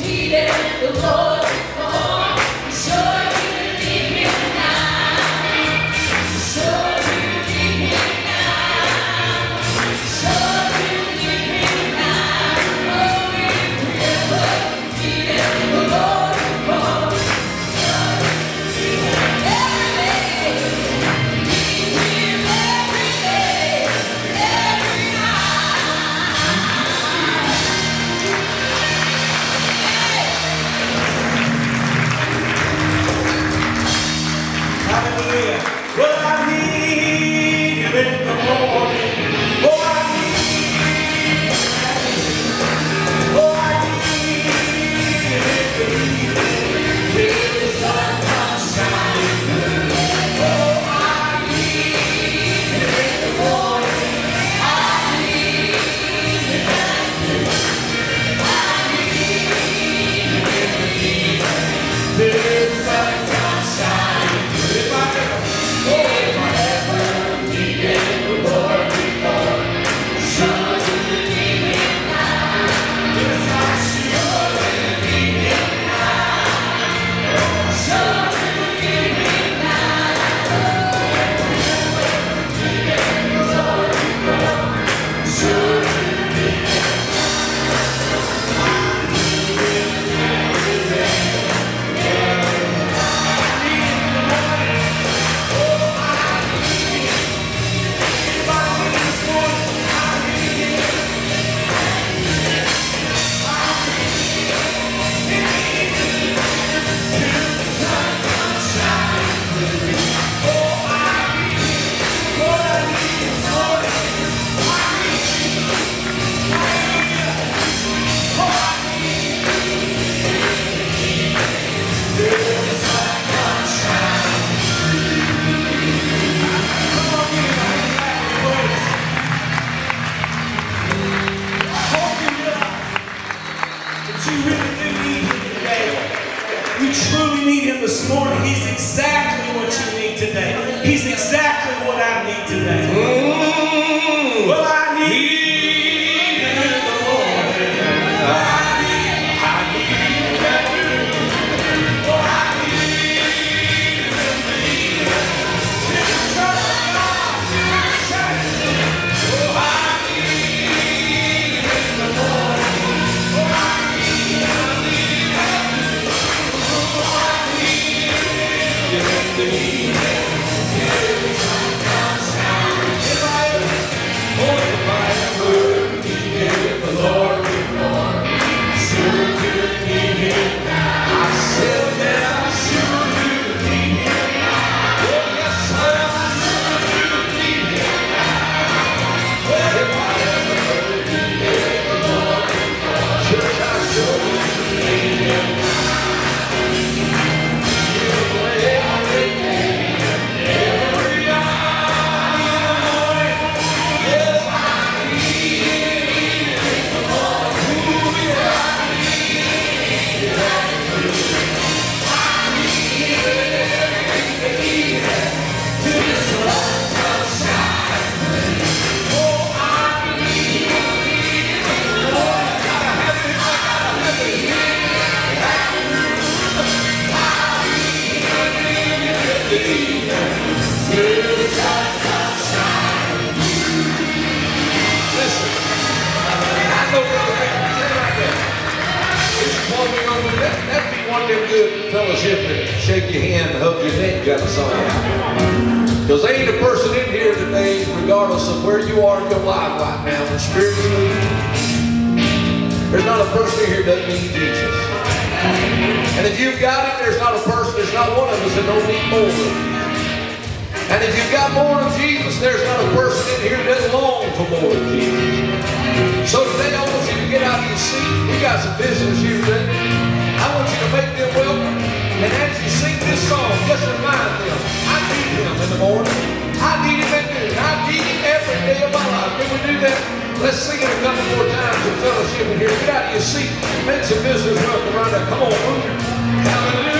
needed the Lord before. Sure you need Him now. Sure you need Him now. Sure you need Him now. Oh, if you ever needed the Lord before. Sure you need Him every day. Need Him every day, every night. Hallelujah. Well, I need Him in the morning. Oh, I need Him. Oh, I need Him in the evening. Till the sun comes shining through. Oh, I need Him in the morning. I need Him at noon. I need Him in the evening. Till the sun comes shining through. If I ever needed the Lord before, sure to need Him now. Yes, I surely need Him now. Sure to need Him now. Needed the Lord before, sure to need Him now. I need Him every day. You truly need Him this morning. He's exactly what you need today. He's exactly what I need today. Well, I need Him in the morning. I need Him at noon. Oh, I need Him in the evening. Till the sun comes shining. Oh, I need Him in the morning. Oh, I need Him at noon. That'd be one of them good fellowship that shake your hand and hug your neck kind of song. Because there ain't a person in here today, regardless of where you are in your life right now, and spiritually, there's not a person in here that doesn't need Jesus. And if you've got Him, there's not a person, there's not one of us that don't need more of Jesus. And if you've got more of Jesus, there's not a person in here that doesn't long for more of Jesus. So today I want you to get out of your seat. We got some visitors here today. I want you to make them welcome. And as you sing this song, just remind them, I need Him in the morning. I need Him at noon. I need Him every day of my life. Can we do that? Let's sing it a couple more times in fellowship in here. Get out of your seat. Make some visitors welcome right now. Come on, move. Hallelujah.